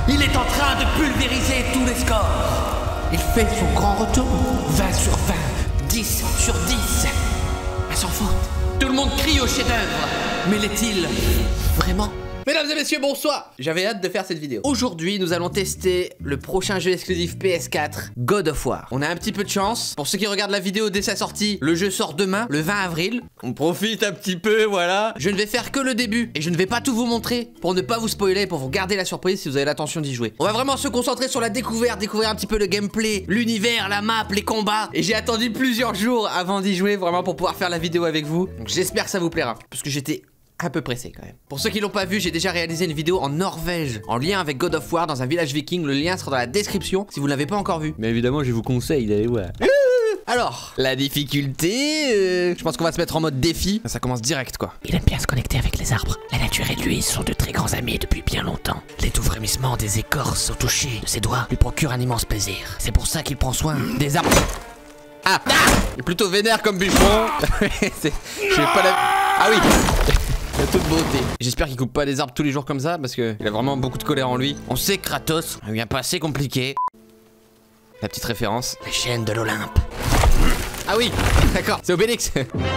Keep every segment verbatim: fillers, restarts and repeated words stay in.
Il est en train de pulvériser tous les scores. Il fait son grand retour. vingt sur vingt, dix sur dix. À s'en foutre. Tout le monde crie au chef-d'œuvre. Mais l'est-il vraiment? Mesdames et messieurs, bonsoir. J'avais hâte de faire cette vidéo. Aujourd'hui, nous allons tester le prochain jeu exclusif P S quatre, God of War. On a un petit peu de chance. Pour ceux qui regardent la vidéo dès sa sortie, le jeu sort demain, le vingt avril. On profite un petit peu, voilà. Je ne vais faire que le début et je ne vais pas tout vous montrer pour ne pas vous spoiler, pour vous garder la surprise si vous avez l'intention d'y jouer. On va vraiment se concentrer sur la découverte, découvrir un petit peu le gameplay, l'univers, la map, les combats. Et j'ai attendu plusieurs jours avant d'y jouer, vraiment pour pouvoir faire la vidéo avec vous. Donc j'espère que ça vous plaira, parce que j'étais un peu pressé quand même. Pour ceux qui l'ont pas vu, j'ai déjà réalisé une vidéo en Norvège en lien avec God of War dans un village viking. Le lien sera dans la description si vous ne l'avez pas encore vu. Mais évidemment, je vous conseille d'aller voir. Alors, la difficulté, euh, je pense qu'on va se mettre en mode défi. Ça commence direct quoi. Il aime bien se connecter avec les arbres. La nature et lui sont de très grands amis depuis bien longtemps. Les doux frémissements des écorces au toucher de ses doigts lui procurent un immense plaisir. C'est pour ça qu'il prend soin des arbres. Ah, ah il est plutôt vénère comme bûcheron. Je sais pas la... Ah oui. De toute beauté. J'espère qu'il coupe pas les arbres tous les jours comme ça parce que il a vraiment beaucoup de colère en lui. On sait que Kratos vient pas assez compliqué. La petite référence. Les chaînes de l'Olympe. Ah oui, d'accord, c'est Obélix.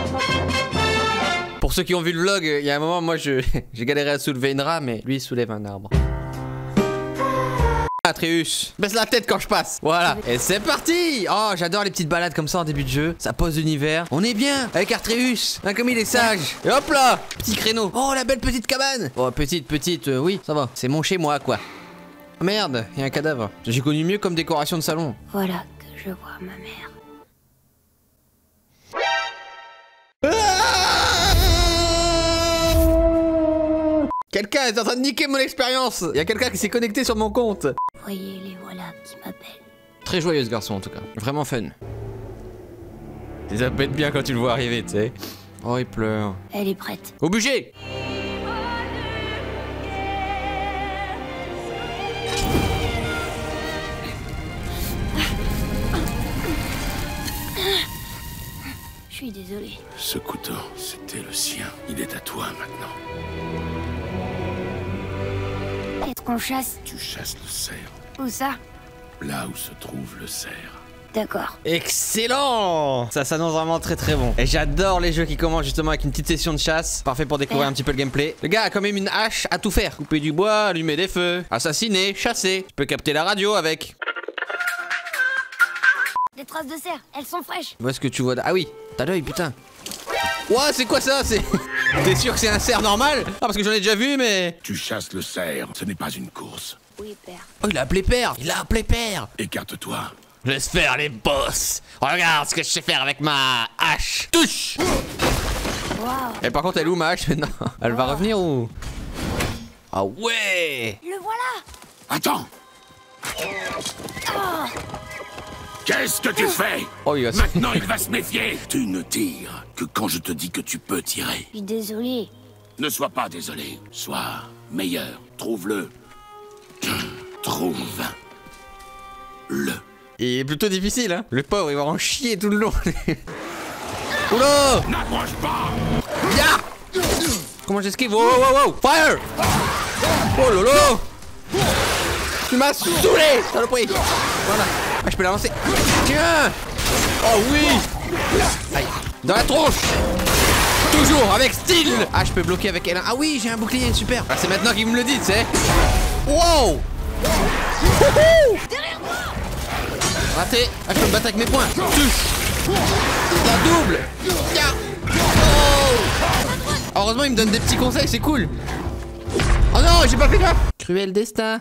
Pour ceux qui ont vu le vlog, il y a un moment, moi je j'ai galéré à soulever une rame, mais lui il soulève un arbre. Atreus, baisse la tête quand je passe. Voilà, et c'est parti. Oh, j'adore les petites balades comme ça en début de jeu. Ça pose l'univers. On est bien avec Atreus, hein, comme il est sage. Et hop là, petit créneau. Oh, la belle petite cabane. Oh, petite, petite, euh, oui, ça va. C'est mon chez moi, quoi. Oh, merde, il y a un cadavre. J'ai connu mieux comme décoration de salon. Voilà que je vois ma mère. Quelqu'un est en train de niquer mon expérience. Il y a quelqu'un qui s'est connecté sur mon compte. Voyez les voilà qui m'appellent. Très joyeux ce garçon en tout cas. Vraiment fun. Ça peut être bien quand tu le vois arriver, tu sais. Oh, il pleure. Elle est prête. Au budget. Je suis désolée. Ce couteau, c'était le sien. Il est à toi maintenant. Qu'est-ce qu'on chasse? Tu chasses le cerf. Où ça? Là où se trouve le cerf. D'accord. Excellent. Ça s'annonce vraiment très très bon. Et j'adore les jeux qui commencent justement avec une petite session de chasse. Parfait pour découvrir un petit peu le gameplay. Le gars a quand même une hache à tout faire. Couper du bois, allumer des feux, assassiner, chasser. Tu peux capter la radio avec. Des traces de cerf, elles sont fraîches. Où est-ce que tu vois? Ah oui, t'as l'œil, putain. Ouah, c'est quoi ça? C'est... T'es sûr que c'est un cerf normal? Ah, parce que j'en ai déjà vu, mais... Tu chasses le cerf, ce n'est pas une course. Oui, père. Oh, il a appelé père. Il a appelé père. Écarte-toi. Laisse faire les boss. Regarde ce que je sais faire avec ma hache. Touche. Waouh. Et par contre, elle est où ma hache maintenant? Elle va revenir ou... Ah ouais. Le voilà. Attends. Oh. Qu'est-ce que tu fais? Oh, il va se... Maintenant, il va se méfier. Tu ne tires que quand je te dis que tu peux tirer. Je suis désolée. Ne sois pas désolé. Sois meilleur. Trouve-le. Trouve-le. Il est plutôt difficile, hein. Le pauvre, il va en chier tout le long. Oula. N'approche pas. Ya. Comment j'esquive? Wow, wow, wow. Fire. Oh lolo. Tu m'as saoulé, saloperie. Voilà. Ah, je peux l'avancer. Tiens. Oh oui. Aïe. Dans la tronche. Toujours avec style. Ah, je peux bloquer avec L un. Ah oui, j'ai un bouclier, super. Ah, c'est maintenant qu'il me le dit, tu sais. Wow. Derrière moi. Raté. Ah, je peux me battre avec mes poings. Touche. La double. Tiens. Oh. Heureusement, il me donne des petits conseils, c'est cool. Oh non, j'ai pas fait gaffe. Cruel destin.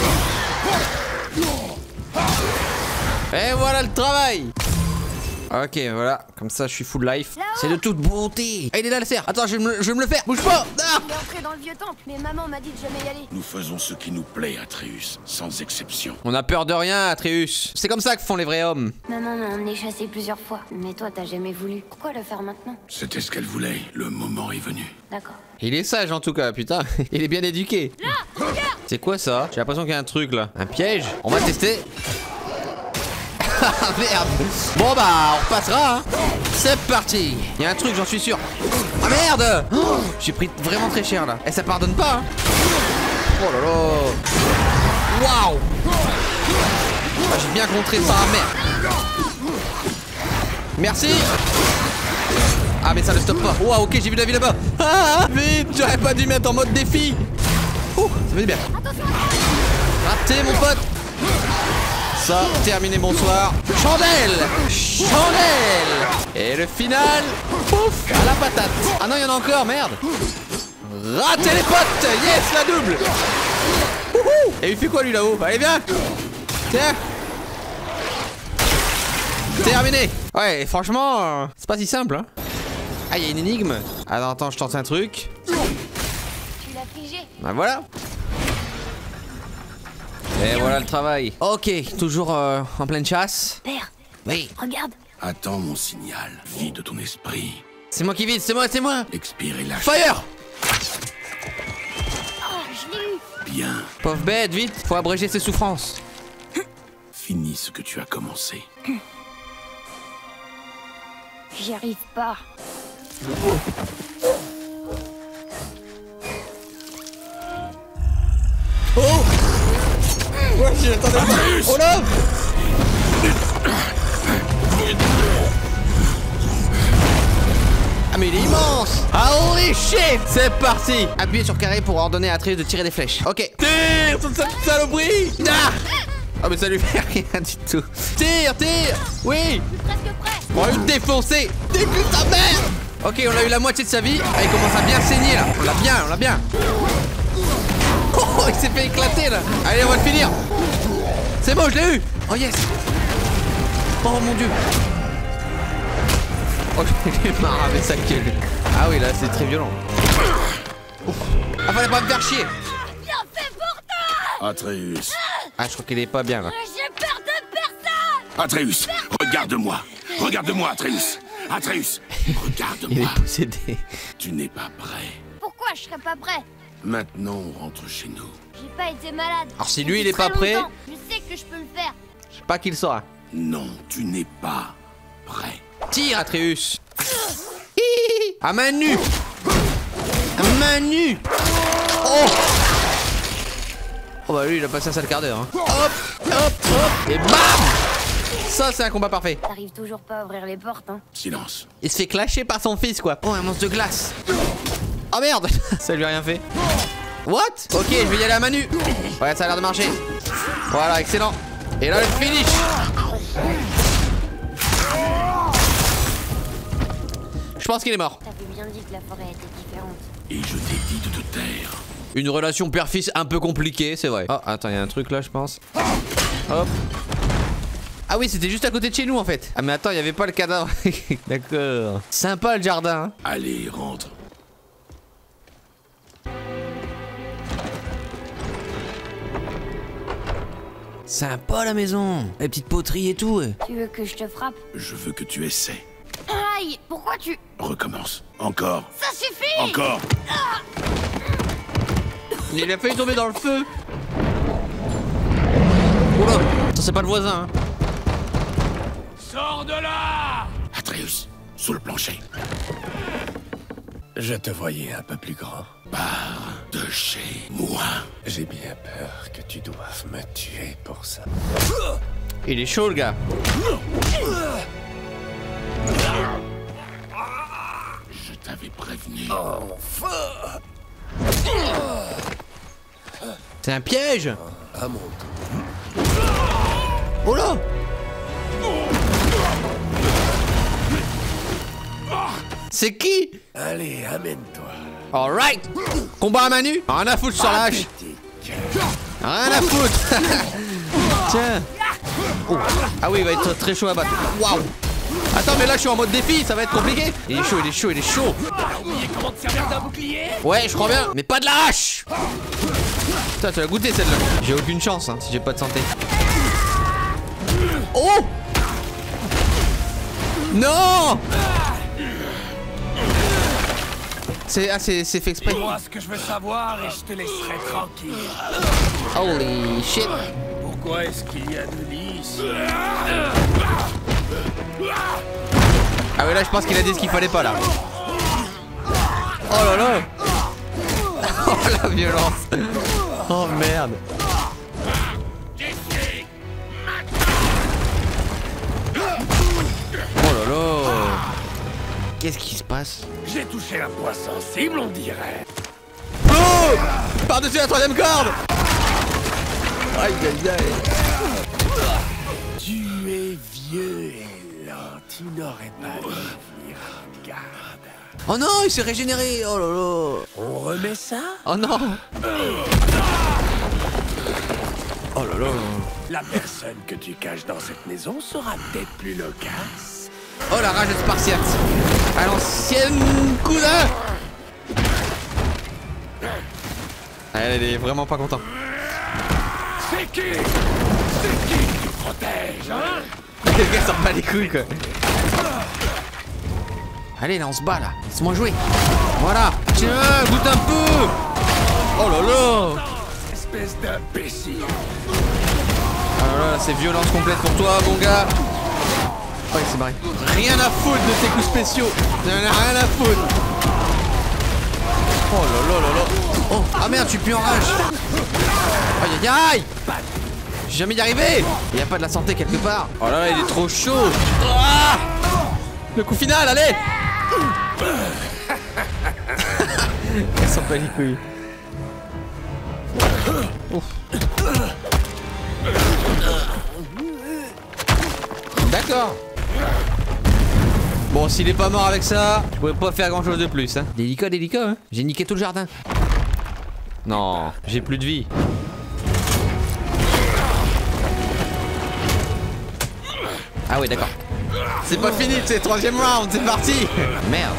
Et voilà le travail. Ok, voilà, comme ça je suis full life. C'est de toute beauté. Ah, il est là le cerf. Attends, je vais me, je vais me le faire. Bouge pas. Ah. Il est entré dans le vieux temple, mais maman m'a dit de jamais y aller. Nous faisons ce qui nous plaît, Atreus, sans exception. On a peur de rien, Atreus. C'est comme ça que font les vrais hommes. Maman m'a emmené chasser plusieurs fois, mais toi t'as jamais voulu. Pourquoi le faire maintenant? C'était ce qu'elle voulait. Le moment est venu. D'accord. Il est sage en tout cas, putain. Il est bien éduqué. Là, regarde. C'est quoi ça? J'ai l'impression qu'il y a un truc là. Un piège? On va tester. Ah merde. Bon bah on repassera hein. C'est parti. Il y a un truc, j'en suis sûr. Ah merde. Oh, j'ai pris vraiment très cher là. Et ça pardonne pas hein. Oh là là. Waouh. Ah, j'ai bien contré ça, merde. Merci. Ah mais ça ne stoppe pas. Waouh, ok, j'ai vu la vie là-bas. Ah, vite, j'aurais pas dû mettre en mode défi. Ouh, ça fait du bien. Raté mon pote. Ça, terminé, bonsoir. Chandelle. Chandelle. Et le final, pouf, à la patate. Ah non, il y en a encore, merde. Raté les potes. Yes, la double. Wouhou. Et il fait quoi lui là-haut? Allez, viens. Tiens. Terminé. Ouais, franchement, euh, c'est pas si simple, hein. Ah, il y a une énigme. Alors attends, je tente un truc. Tu l'as figé. Bah voilà. Et voilà le travail. Ok, toujours euh, en pleine chasse. Père, Oui. regarde. Attends mon signal. Vide ton esprit. C'est moi qui vide, c'est moi, c'est moi. Expire et lâche. Fire. Oh, je l'ai eu. Bien. Pauvre bête, vite, faut abréger ses souffrances. Finis ce que tu as commencé. J'y arrive pas. Oh. Ouais, j'attendais pas. Oh là. Ah mais il est immense. Holy shit. C'est parti. Appuyez sur carré pour ordonner à Atreus de tirer des flèches. Ok. Tire toute cette saloperie. Ah. Ah mais ça lui fait rien du tout. Tire, tire. Oui. Presque prêt. On va le défoncer. Débute ta mère. Ok, on a eu la moitié de sa vie. Ah, il commence à bien saigner là. On l'a bien, on l'a bien. Oh, il s'est fait éclater là. Allez, on va le finir. C'est bon, je l'ai eu. Oh yes. Oh mon dieu. Oh, j'ai marre avec sa gueule. Ah oui, là, c'est très violent. Ouf. Ah, fallait pas me faire chier. Bien fait pour toi. Atreus. Ah, je crois qu'il est pas bien là. J'ai peur de personne. Atreus, regarde-moi. Regarde-moi, Atreus. Atreus, Il regarde-moi. est possédé. Tu n'es pas prêt. Pourquoi je serais pas prêt? Maintenant, on rentre chez nous. J'ai pas été malade. Alors, si lui, il Depuis est pas très prêt- longtemps. Je sais que je peux le faire. Je sais pas qui le saura. Non, tu n'es pas prêt. Tire, Atreus. Hihi. À main nue. À main nue. Oh. Oh bah lui, il a passé un sale quart d'heure. Hein. Hop, hop, hop. Et bam. Ça, c'est un combat parfait. T'arrives toujours pas à ouvrir les portes, hein. Silence. Il se fait clasher par son fils, quoi. Oh, un monstre de glace. Oh merde. Ça lui a rien fait. What? Ok, je vais y aller à main nue. Ouais, ça a l'air de marcher. Voilà, excellent. Et là, le finish. Je pense qu'il est mort. T'avais bien dit que la forêt était différente. Et je t'ai dit de te taire. Une relation père-fils un peu compliquée, c'est vrai. Oh, attends, il y a un truc là, je pense. Hop. Ah oui, c'était juste à côté de chez nous en fait. Ah mais attends, il y avait pas le cadavre. D'accord. Sympa le jardin. Hein. Allez, rentre. Sympa la maison. Les petites poteries et tout. Ouais. Tu veux que je te frappe? Je veux que tu essaies. Aïe! Pourquoi tu... Recommence. Encore. Ça suffit! Encore. Il a failli tomber dans le feu. Oula. Ça c'est pas le voisin. Hein. Sors de là! Atreus, sous le plancher. Je te voyais un peu plus grand. Pars de chez moi. J'ai bien peur que tu doives me tuer pour ça. Il est chaud le gars. Je t'avais prévenu. Enfin! C'est un piège. À mon tour. Oh là. C'est qui? Allez, amène-toi. Alright. Combat à main nue. Rien à foutre sur la hache. Rien à foutre. Tiens. Oh. Ah oui, il va être très chaud à battre. Waouh. Attends, mais là je suis en mode défi, ça va être compliqué. Il est chaud, il est chaud, il est chaud. T'as oublié comment te servir d'un bouclier? Ouais, je crois bien, mais pas de la hache. Putain, tu l'as goûté celle-là. J'ai aucune chance hein, si j'ai pas de santé. Oh. Non. C'est ah, c'est fait exprès. Dis-moi ce que je veux savoir et je te laisserai tranquille. Holy shit. Pourquoi est-ce qu'il y a de lit ici? Ah ouais là je pense qu'il a dit ce qu'il fallait pas là. Oh là là. Oh la violence. Oh merde. passe. J'ai touché un point sensible, on dirait. Oh! Par-dessus la troisième corde. Aïe aïe aïe. Tu es vieux et lent, tu n'aurais pas dû venir en garde. Oh non, il s'est régénéré. Oh là là. On remet ça? Oh non. Oh là là. La personne que tu caches dans cette maison sera peut-être plus loquace. Oh la rage spartiate. À l'ancienne cousin. Elle, elle est vraiment pas contente. C'est qui? C'est qui que tu protèges, hein? Le gars sort pas les couilles quoi. Allez là on se bat là. Laisse-moi jouer. Voilà. Tiens, goûte un peu. Oh là là. Espèce d'imbécile. Oh là là, c'est violence complète pour toi mon gars. Oh il s'est barré. Rien à foutre de tes coups spéciaux. Il en a rien à foutre. Oh là là là là. Oh, ah merde, tu pues en rage. Aïe aïe aïe. J'ai jamais y arrivé. Il y a pas de la santé quelque part. Oh là là, il est trop chaud. Ah, le coup final, allez. Elle s'en bat les couilles. Ouf. D'accord. Bon, s'il est pas mort avec ça, je pourrais pas faire grand chose de plus. Hein. Délicat, délicat, hein. J'ai niqué tout le jardin. Non, j'ai plus de vie. Ah oui, d'accord. C'est pas fini, c'est troisième round, c'est parti. Merde.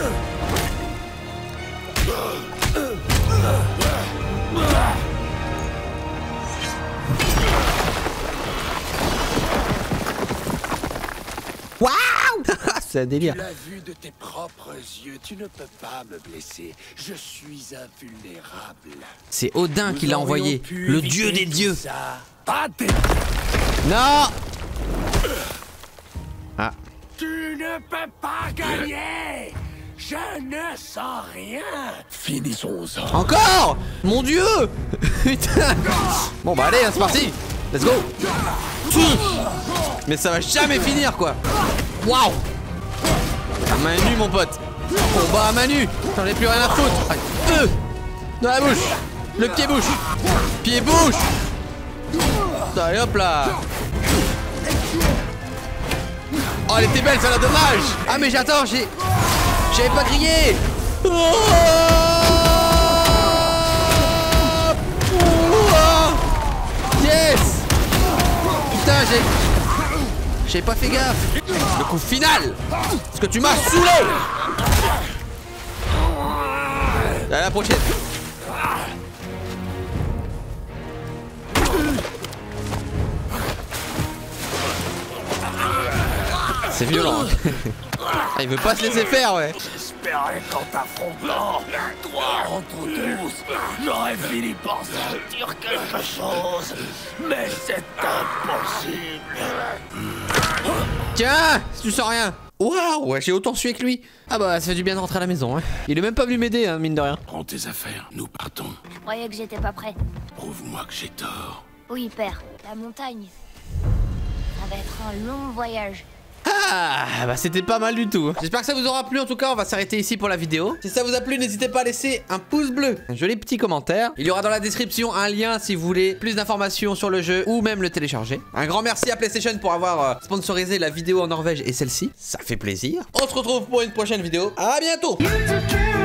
Waouh. C'est un délire. Tu l'as vu de tes propres yeux, tu ne peux pas me blesser. Je suis invulnérable. C'est Odin qui l'a envoyé, le dieu des dieux. Ça. Pas des... Non. Ah. Tu ne peux pas gagner. Je ne sens rien. Finissons-en. Encore. Mon dieu. Putain. Bon bah allez, c'est parti. Let's go. Mais ça va jamais finir quoi. Waouh. À main nue mon pote. Combat à main nue. J'en ai plus rien à foutre. Allez. Euh. Dans la bouche. Le pied bouche. Pied bouche. Allez hop là. Oh elle était belle, ça là, dommage. Ah mais j'attends, j'ai... J'avais pas grillé. Oh. Oh. Yes. Putain j'ai... J'avais pas fait gaffe. Le coup final. Parce que tu m'as saoulé. À la prochaine. C'est violent. Ah, il veut pas se laisser faire, ouais. J'espérais qu'en t'affrontant, toi entre tous, j'aurais fini par sentir quelque chose. Mais c'est impossible. Tiens, si tu sens rien. Waouh, ouais, j'ai autant sué que lui. Ah bah, ça fait du bien de rentrer à la maison, hein. Il est même pas venu m'aider, hein, mine de rien. Prends tes affaires, nous partons. Je croyais que j'étais pas prêt. Prouve-moi que j'ai tort. Oui, père. La montagne. Ça va être un long voyage. Ah, bah c'était pas mal du tout. J'espère que ça vous aura plu. En tout cas, on va s'arrêter ici pour la vidéo. Si ça vous a plu, n'hésitez pas à laisser un pouce bleu, un joli petit commentaire. Il y aura dans la description un lien si vous voulez plus d'informations sur le jeu ou même le télécharger. Un grand merci à PlayStation pour avoir euh, sponsorisé la vidéo en Norvège et celle-ci. Ça fait plaisir. On se retrouve pour une prochaine vidéo. À bientôt.